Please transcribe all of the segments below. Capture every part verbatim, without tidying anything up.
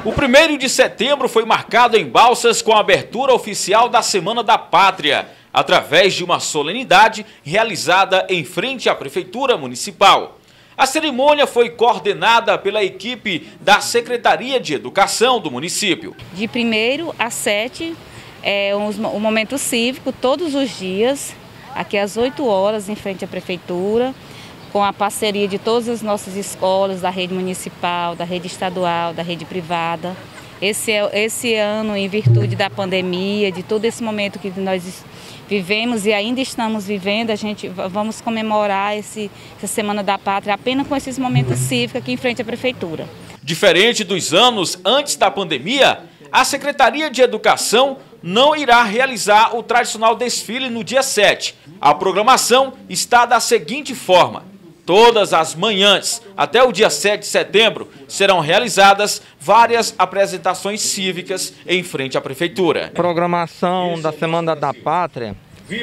O primeiro de setembro foi marcado em Balsas com a abertura oficial da Semana da Pátria, através de uma solenidade realizada em frente à Prefeitura Municipal. A cerimônia foi coordenada pela equipe da Secretaria de Educação do município. De primeiro a sete, é um momento cívico, todos os dias, aqui às oito horas, em frente à Prefeitura, com a parceria de todas as nossas escolas, da rede municipal, da rede estadual, da rede privada. Esse, esse ano, em virtude da pandemia, de todo esse momento que nós vivemos e ainda estamos vivendo, a gente vamos comemorar esse, essa Semana da Pátria apenas com esses momentos cívicos aqui em frente à Prefeitura. Diferente dos anos antes da pandemia, a Secretaria de Educação não irá realizar o tradicional desfile no dia sete. A programação está da seguinte forma: todas as manhãs, até o dia sete de setembro, serão realizadas várias apresentações cívicas em frente à Prefeitura. A programação da Semana da Pátria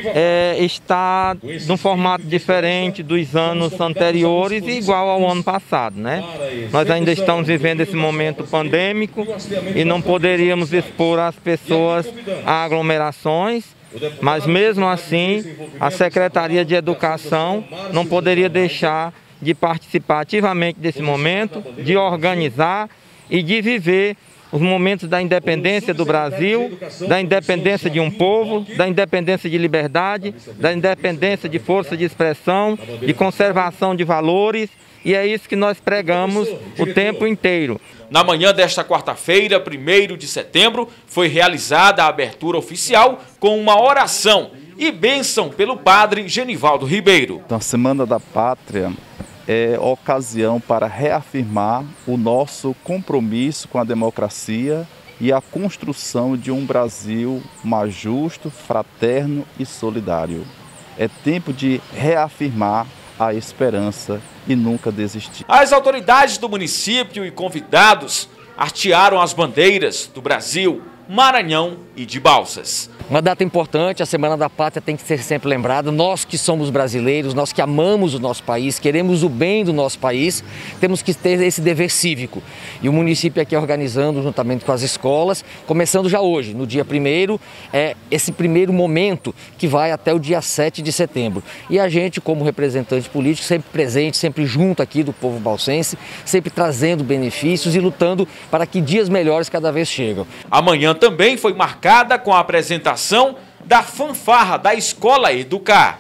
é, está num formato diferente dos anos anteriores e igual ao ano passado, né? Nós ainda estamos vivendo esse momento pandêmico e não poderíamos expor as pessoas a aglomerações. Mas mesmo assim, a Secretaria de Educação não poderia deixar de participar ativamente desse momento, de organizar e de viver os momentos da independência do Brasil, da independência de um povo, da independência de liberdade, da independência de força de expressão, de conservação de valores. E é isso que nós pregamos o tempo inteiro. Na manhã desta quarta-feira, primeiro de setembro, foi realizada a abertura oficial com uma oração e bênção pelo padre Genivaldo Ribeiro. A Semana da Pátria é ocasião para reafirmar o nosso compromisso com a democracia e a construção de um Brasil mais justo, fraterno e solidário. É tempo de reafirmar a esperança e nunca desistir. As autoridades do município e convidados hastearam as bandeiras do Brasil, Maranhão e de Balsas. Uma data importante, a Semana da Pátria tem que ser sempre lembrada. Nós que somos brasileiros, nós que amamos o nosso país, queremos o bem do nosso país, temos que ter esse dever cívico. E o município aqui organizando juntamente com as escolas, começando já hoje, no dia primeiro, é esse primeiro momento que vai até o dia sete de setembro. E a gente, como representante político, sempre presente, sempre junto aqui do povo balsense, sempre trazendo benefícios e lutando para que dias melhores cada vez chegam. Amanhã também foi marcada com a apresentação da fanfarra da Escola Educar.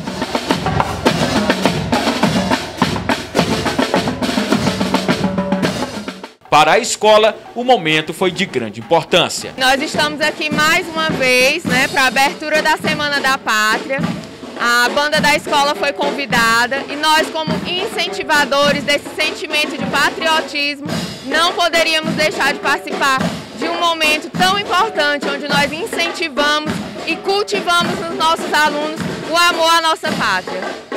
Para a escola, o momento foi de grande importância. Nós estamos aqui mais uma vez, né, para a abertura da Semana da Pátria. A banda da escola foi convidada e nós, como incentivadores desse sentimento de patriotismo, não poderíamos deixar de participar de um momento tão importante, onde nós incentivamos e cultivamos nos nossos alunos o amor à nossa pátria.